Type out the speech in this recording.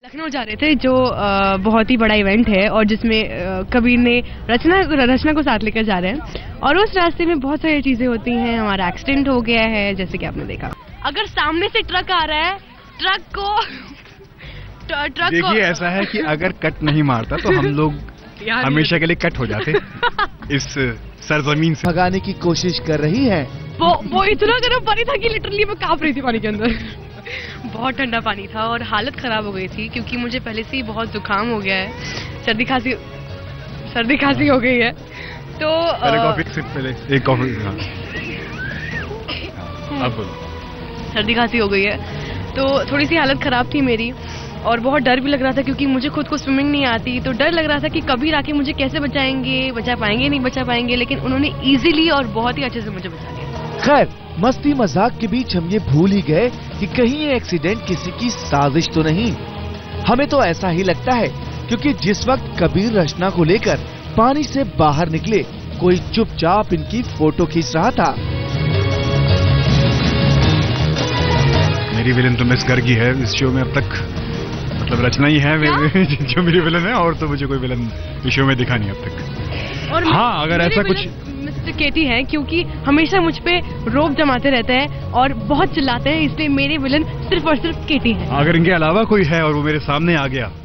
लखनऊ जा रहे थे जो बहुत ही बड़ा इवेंट है और जिसमें कबीर ने रचना को साथ लेकर जा रहे हैं और उस रास्ते में बहुत सारी चीजें होती हैं। हमारा एक्सीडेंट हो गया है जैसे कि आपने देखा। अगर सामने से ट्रक आ रहा है ट्रक देखिए ऐसा है कि अगर कट नहीं मारता तो हम लोग हमेशा के लिए कट हो जाते इस सरजमीन से। भगाने की कोशिश कर रही है। वो इतना गर्म पानी था कि लिटरली मैं कांप रही थी पानी के अंदर। बहुत ठंडा पानी था और हालत खराब हो गई थी क्योंकि मुझे पहले से ही बहुत जुकाम हो गया है, सर्दी खांसी हो गई है। तो एक कॉफी सर्दी खांसी हो गई है तो थोड़ी सी हालत खराब थी मेरी और बहुत डर भी लग रहा था क्योंकि मुझे खुद को स्विमिंग नहीं आती। तो डर लग रहा था कि कबीर आके मुझे कैसे बचा पाएंगे नहीं बचा पाएंगे, लेकिन उन्होंने इजीली और बहुत ही अच्छे से मुझे बचा लिया। खैर मस्ती मजाक के बीच हम ये भूल ही गए कि कहीं ये एक्सीडेंट किसी की साजिश तो नहीं। हमें तो ऐसा ही लगता है क्योंकि जिस वक्त कबीर रचना को लेकर पानी से बाहर निकले कोई चुपचाप इनकी फोटो खींच रहा था। मेरी विलन तो मिस गर्गी है इस शो में अब तक, मतलब रचना ही है जो मेरी विलन है और तो मुझे कोई विलन इस शो में दिखा नहीं अब तक। और हाँ अगर ऐसा कुछ केटी है क्योंकि हमेशा मुझ पे रोब जमाते रहते हैं और बहुत चिल्लाते हैं, इसलिए मेरे विलन सिर्फ और सिर्फ केटी है। अगर इनके अलावा कोई है और वो मेरे सामने आ गया